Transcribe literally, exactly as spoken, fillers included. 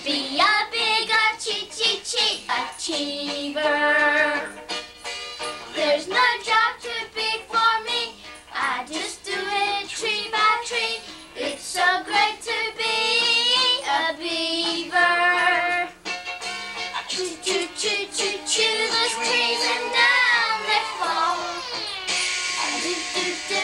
Be a big achiever. There's no job too big for me. I just do it tree by tree. It's so great to be a beaver. Choo choo choo choo choo those trees and down they fall. Do do do.